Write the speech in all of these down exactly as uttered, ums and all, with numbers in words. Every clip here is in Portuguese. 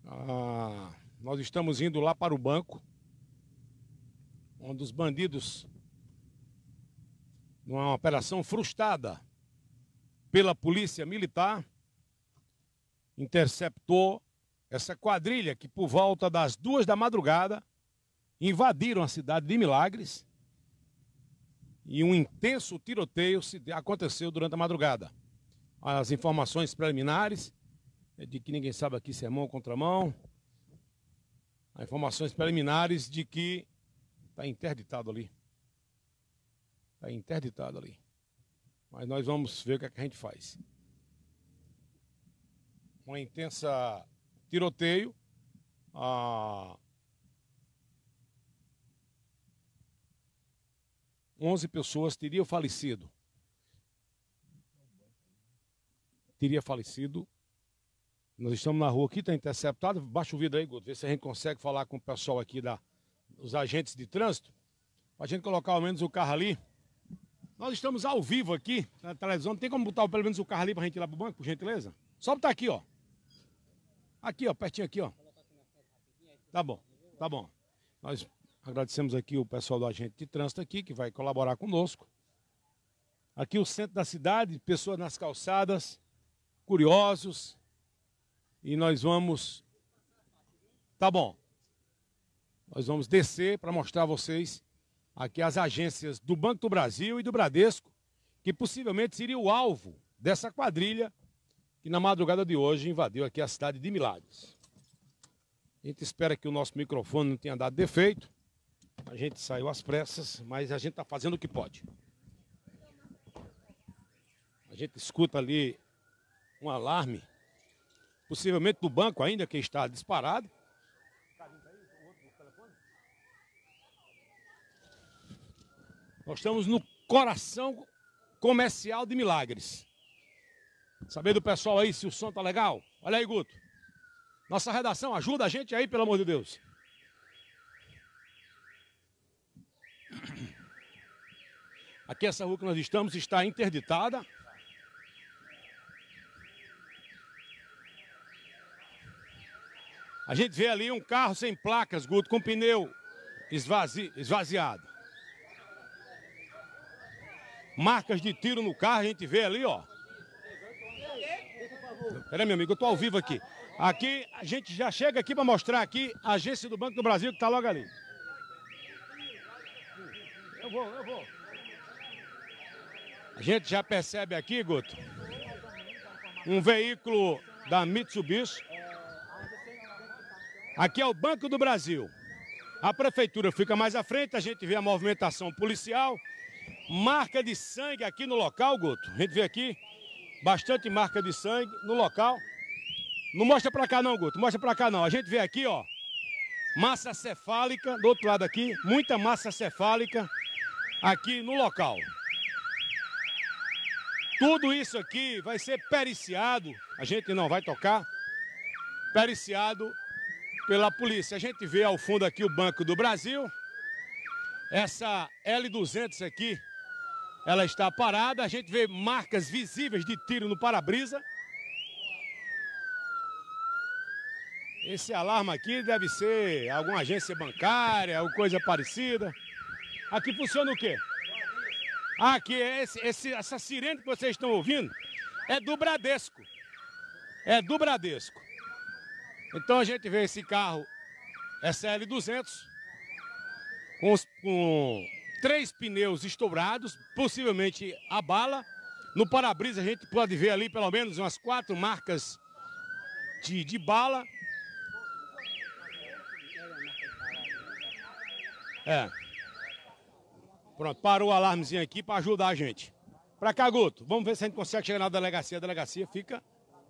Ah, nós estamos indo lá para o banco, onde os bandidos, numa operação frustrada pela polícia militar, interceptou essa quadrilha que, por volta das duas da madrugada, invadiram a cidade de Milagres e um intenso tiroteio aconteceu durante a madrugada. As informações preliminares é de que ninguém sabe aqui se é mão ou contramão. As informações preliminares de que está interditado ali. Está interditado ali. Mas nós vamos ver o que, é que a gente faz. Uma intensa tiroteio. A onze pessoas teriam falecido. Teria falecido. Nós estamos na rua aqui, está interceptado. Baixa o vidro aí, Guto, vê se a gente consegue falar com o pessoal aqui, da, os agentes de trânsito, para a gente colocar ao menos o carro ali. Nós estamos ao vivo aqui na televisão. Não tem como botar pelo menos o carro ali para a gente ir lá para o banco, por gentileza? Só botar aqui, ó. Aqui, ó, pertinho aqui, ó. Tá bom, tá bom. Nós agradecemos aqui o pessoal do agente de trânsito aqui, que vai colaborar conosco. Aqui o centro da cidade, pessoas nas calçadas, curiosos. E nós vamos... Tá bom. Nós vamos descer para mostrar a vocês aqui as agências do Banco do Brasil e do Bradesco, que possivelmente seria o alvo dessa quadrilha que na madrugada de hoje invadiu aqui a cidade de Milagres. A gente espera que o nosso microfone não tenha dado defeito. A gente saiu às pressas, mas a gente está fazendo o que pode. A gente escuta ali um alarme, possivelmente do banco ainda, que está disparado. Nós estamos no coração comercial de Milagres. Saber do pessoal aí se o som tá legal? Olha aí, Guto. Nossa redação, ajuda a gente aí, pelo amor de Deus. Aqui essa rua que nós estamos está interditada. A gente vê ali um carro sem placas, Guto, com pneu esvazi... esvaziado. Marcas de tiro no carro, a gente vê ali, ó. Peraí, meu amigo, eu tô ao vivo aqui. Aqui, a gente já chega aqui para mostrar aqui a agência do Banco do Brasil que tá logo ali. Eu vou, eu vou. A gente já percebe aqui, Guto, um veículo da Mitsubishi. Aqui é o Banco do Brasil. A prefeitura fica mais à frente, a gente vê a movimentação policial. Marca de sangue aqui no local, Guto. A gente vê aqui bastante marca de sangue no local. Não mostra pra cá não, Guto, mostra pra cá não. A gente vê aqui, ó, massa cefálica, do outro lado aqui, muita massa cefálica aqui no local. Tudo isso aqui vai ser periciado, a gente não vai tocar, periciado pela polícia. A gente vê ao fundo aqui o Banco do Brasil. Essa L duzentos aqui, ela está parada. A gente vê marcas visíveis de tiro no para-brisa. Esse alarme aqui deve ser alguma agência bancária ou coisa parecida. Aqui funciona o quê? Ah, aqui é esse, esse, essa sirene que vocês estão ouvindo é do Bradesco. É do Bradesco. Então a gente vê esse carro, essa L duzentos, com, os, com três pneus estourados, possivelmente a bala. No para-brisa a gente pode ver ali pelo menos umas quatro marcas de, de bala. É. Pronto, parou o alarmezinho aqui para ajudar a gente. Pra cá, Guto, vamos ver se a gente consegue chegar na delegacia. A delegacia fica...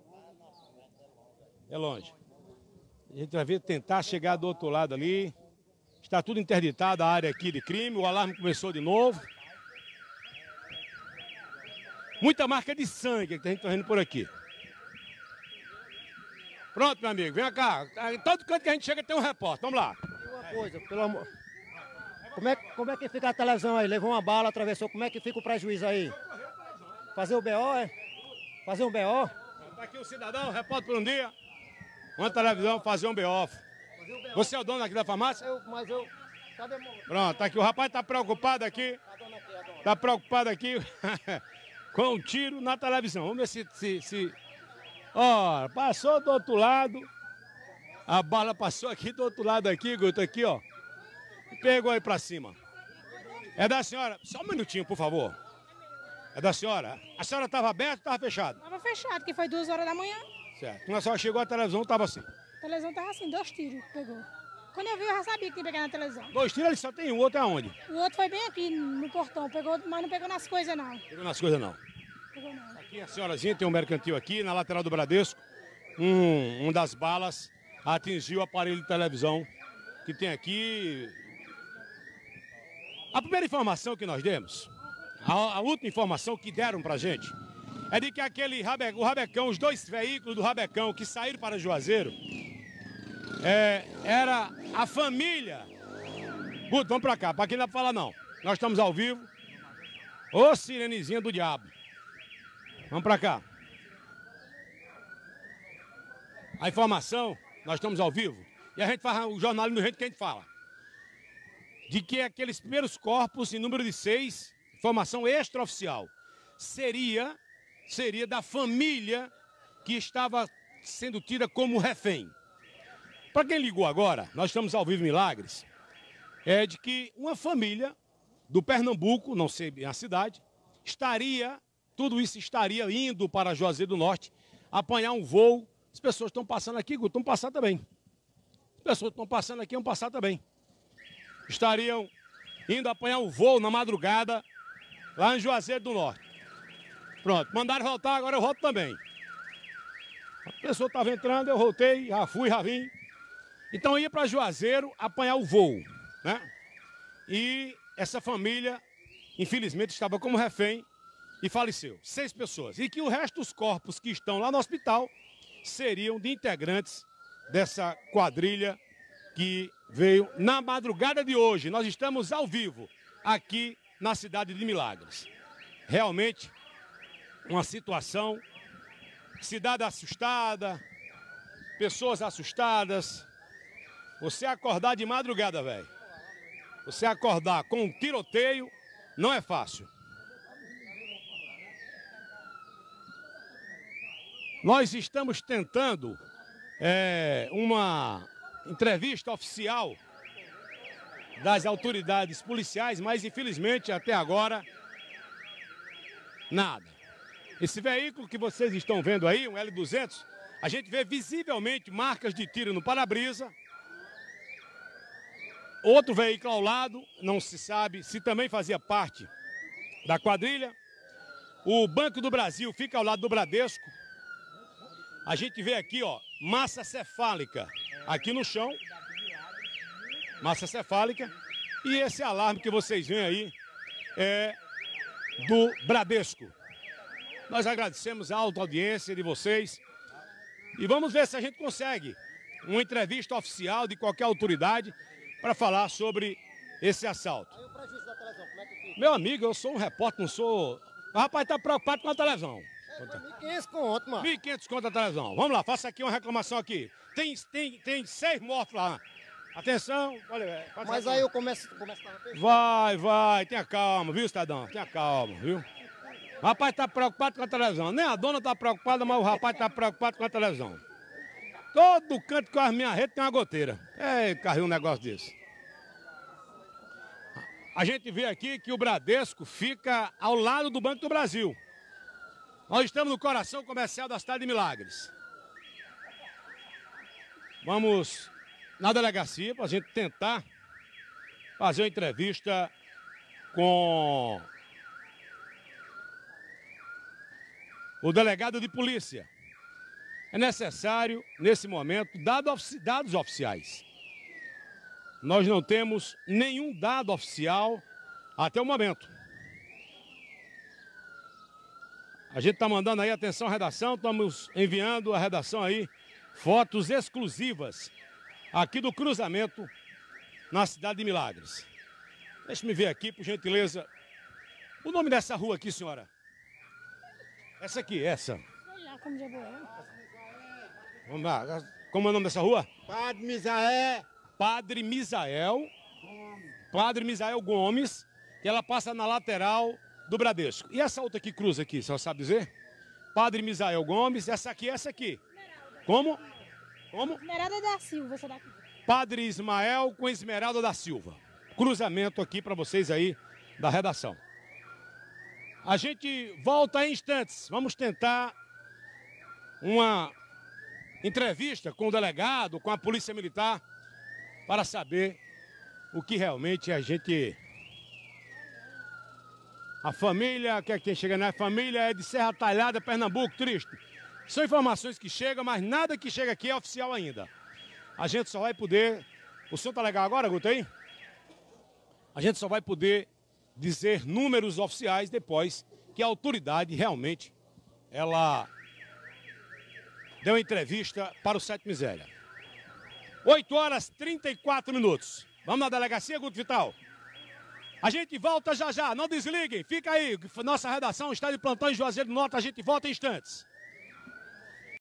é longe. A gente vai ver, tentar chegar do outro lado ali. Está tudo interditado, a área aqui de crime. O alarme começou de novo. Muita marca de sangue que a gente está vendo por aqui. Pronto, meu amigo, vem cá. Em todo canto que a gente chega tem um repórter. Vamos lá. E uma coisa, pelo amor... Como é, como é que fica a televisão aí? Levou uma bala, atravessou. Como é que fica o prejuízo aí? Fazer o B O, é? Fazer um B O? Está aqui o cidadão, repórter por um dia. Uma televisão fazer um B-off. Você é o dono aqui da farmácia? Eu, mas eu... Cadê o... Pronto, tá aqui. O rapaz tá preocupado aqui. A dona aqui, a dona. Tá preocupado aqui com um tiro na televisão. Vamos ver se... se, se... Ó, passou do outro lado. A bala passou aqui do outro lado aqui, Guto, aqui, ó. E pegou aí pra cima. É da senhora. Só um minutinho, por favor. É da senhora. A senhora estava aberta ou estava fechada? Estava fechado, que foi duas horas da manhã. Certo. Quando a senhora chegou, a televisão estava assim. A televisão estava assim, dois tiros que pegou. Quando eu vi, eu já sabia que tinha pegado na televisão. Dois tiros, ele só tem um, outro é aonde? O outro foi bem aqui no portão, pegou, mas não pegou nas coisas, não. Pegou nas coisas, não. Pegou não. Aqui a senhorazinha tem um mercantil aqui, na lateral do Bradesco. Um, um das balas atingiu o aparelho de televisão que tem aqui. A primeira informação que nós demos, a, a última informação que deram pra gente, é de que aquele rabe, o Rabecão, os dois veículos do Rabecão que saíram para Juazeiro, é, era a família. Guto, vamos pra cá, pra quem não dá pra falar não. Nós estamos ao vivo. Ô sirenezinha do diabo. Vamos pra cá. A informação, nós estamos ao vivo, e a gente faz o jornalismo do jeito que a gente fala. De que aqueles primeiros corpos, em número de seis, informação extraoficial, seria, seria da família que estava sendo tida como refém. Para quem ligou agora, nós estamos ao vivo em Milagres, é de que uma família do Pernambuco, não sei bem a cidade, estaria, tudo isso estaria indo para Juazeiro do Norte, apanhar um voo. As pessoas estão passando aqui, estão passando também. As pessoas estão passando aqui, vão passar também. Estariam indo apanhar um voo na madrugada lá em Juazeiro do Norte. Pronto, mandaram voltar, agora eu volto também. A pessoa estava entrando, eu voltei, já fui, já vim. Então ia para Juazeiro apanhar o voo, né? E essa família, infelizmente, estava como refém e faleceu. Seis pessoas. E que o resto dos corpos que estão lá no hospital seriam de integrantes dessa quadrilha que veio na madrugada de hoje. Nós estamos ao vivo aqui na cidade de Milagres. Realmente uma situação, cidade assustada, pessoas assustadas. Você acordar de madrugada, velho. Você acordar com um tiroteio não é fácil. Nós estamos tentando é, uma entrevista oficial das autoridades policiais, mas infelizmente até agora nada. Esse veículo que vocês estão vendo aí, um L duzentos, a gente vê visivelmente marcas de tiro no para-brisa. Outro veículo ao lado, não se sabe se também fazia parte da quadrilha. O Banco do Brasil fica ao lado do Bradesco. A gente vê aqui, ó, massa cefálica aqui no chão. Massa cefálica. E esse alarme que vocês veem aí é do Bradesco. Nós agradecemos a alta audiência de vocês. E vamos ver se a gente consegue uma entrevista oficial de qualquer autoridade para falar sobre esse assalto. Aí o prejuízo da televisão, como é que fica? Meu amigo, eu sou um repórter, não sou... O rapaz tá preocupado com a televisão. É, foi mil e quinhentos conto, mano. mil e quinhentos conto a televisão. Vamos lá, faça aqui uma reclamação aqui. Tem, tem, tem seis mortos lá. Atenção, olha, é, faz Mas aqui. aí eu começo, começo a fechar. Vai, vai, tenha calma, viu, cidadão? Tenha calma, viu? O rapaz tá preocupado com a televisão. Nem a dona tá preocupada, mas o rapaz tá preocupado com a televisão. Todo canto que eu as minhas redes tem uma goteira. É, carrei um negócio desse. A gente vê aqui que o Bradesco fica ao lado do Banco do Brasil. Nós estamos no coração comercial da cidade de Milagres. Vamos na delegacia para a gente tentar fazer uma entrevista com o delegado de polícia. É necessário, nesse momento, dados oficiais. Nós não temos nenhum dado oficial até o momento. A gente está mandando aí, atenção, redação, estamos enviando a redação aí, fotos exclusivas aqui do cruzamento na cidade de Milagres. Deixa-me ver aqui, por gentileza, o nome dessa rua aqui, senhora. Essa aqui, essa. Sei lá como já vou. Vamos lá. Como é o nome dessa rua? Padre Misael. Padre Misael. Padre Misael Gomes. Que ela passa na lateral do Bradesco. E essa outra que cruza aqui, você sabe dizer? Padre Misael Gomes. Essa aqui, essa aqui. Como? Como? Esmeralda da Silva, essa daqui. Padre Ismael com Esmeralda da Silva. Cruzamento aqui para vocês aí da redação. A gente volta em instantes. Vamos tentar uma entrevista com o delegado, com a Polícia Militar, para saber o que realmente a gente... A família, que é quem chega na família é de Serra Talhada, Pernambuco, triste. São informações que chegam, mas nada que chega aqui é oficial ainda. A gente só vai poder... O senhor tá legal agora, Guto, aí? A gente só vai poder dizer números oficiais depois que a autoridade realmente, ela deu entrevista para o Sete Miséria. oito horas e trinta e quatro minutos. Vamos na delegacia, Guto Vital? A gente volta já já, não desliguem, fica aí. Nossa redação está de plantão em Juazeiro do Norte, a gente volta em instantes.